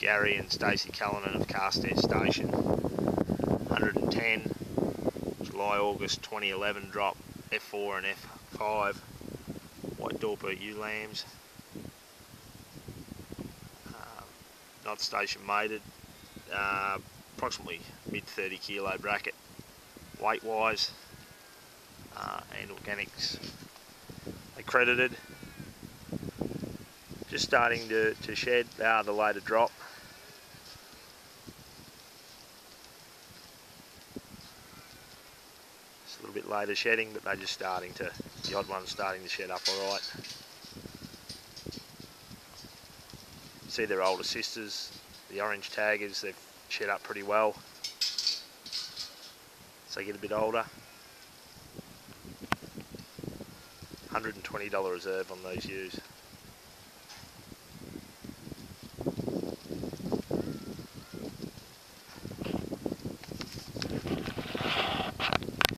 Gary and Stacey Cullinan of Carstairs Station. 110, July-August 2011 drop, F4 and F5, white Dorper ewe lambs. Not station mated, approximately mid 30 kilo bracket weight wise, and organics accredited. Just starting to shed the later drop. It's a little bit later shedding, but they're just starting to, the odd one's starting to shed up alright. See their older sisters, the orange taggers, they've shed up pretty well. So they get a bit older. $120 reserve on these ewes.